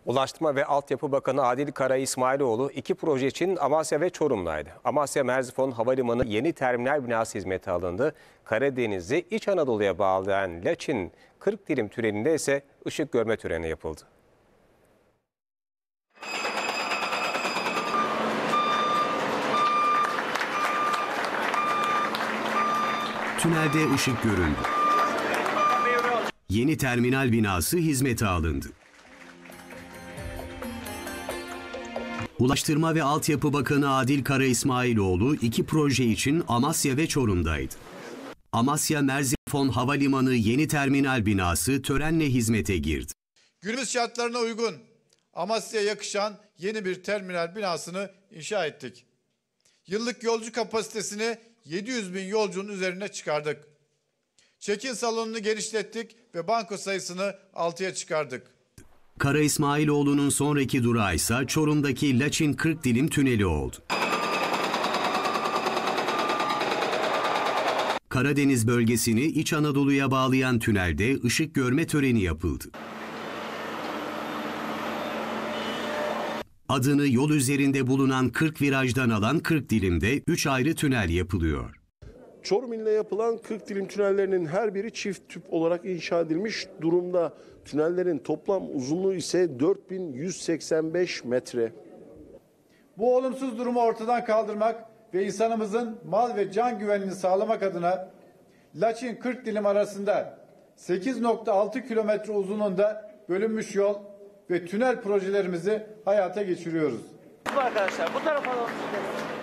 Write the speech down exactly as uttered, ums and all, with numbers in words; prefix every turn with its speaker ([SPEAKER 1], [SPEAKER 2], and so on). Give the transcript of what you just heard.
[SPEAKER 1] Ulaştırma ve Altyapı Bakanı Adil Kara İsmailoğlu iki proje için Amasya ve Çorum'daydı. Amasya Merzifon Havalimanı yeni terminal binası hizmete alındı. Karadeniz'i İç Anadolu'ya bağlayan Laçin kırk dilim tünelinde ise ışık görme töreni yapıldı.
[SPEAKER 2] Tünelde ışık görüldü. Yeni terminal binası hizmete alındı. Ulaştırma ve Altyapı Bakanı Adil Kara İsmailoğlu iki proje için Amasya ve Çorum'daydı. Amasya Merzifon Havalimanı yeni terminal binası törenle hizmete girdi.
[SPEAKER 3] Günümüz şartlarına uygun Amasya'ya yakışan yeni bir terminal binasını inşa ettik. Yıllık yolcu kapasitesini yedi yüz bin yolcunun üzerine çıkardık. Check-in salonunu genişlettik ve banko sayısını altıya çıkardık.
[SPEAKER 2] Kara İsmailoğlu'nun sonraki durağı ise Çorum'daki Laçin kırk dilim tüneli oldu. Karadeniz bölgesini İç Anadolu'ya bağlayan tünelde ışık görme töreni yapıldı. Adını yol üzerinde bulunan kırk virajdan alan kırk dilimde üç ayrı tünel yapılıyor.
[SPEAKER 4] Çorum iline yapılan kırk dilim tünellerinin her biri çift tüp olarak inşa edilmiş durumda. Tünellerin toplam uzunluğu ise dört bin yüz seksen beş metre.
[SPEAKER 3] Bu olumsuz durumu ortadan kaldırmak ve insanımızın mal ve can güvenliğini sağlamak adına Laçin kırk dilim arasında sekiz nokta altı kilometre uzunluğunda bölünmüş yol ve tünel projelerimizi hayata geçiriyoruz.
[SPEAKER 5] Bu arkadaşlar bu tarafa alalım.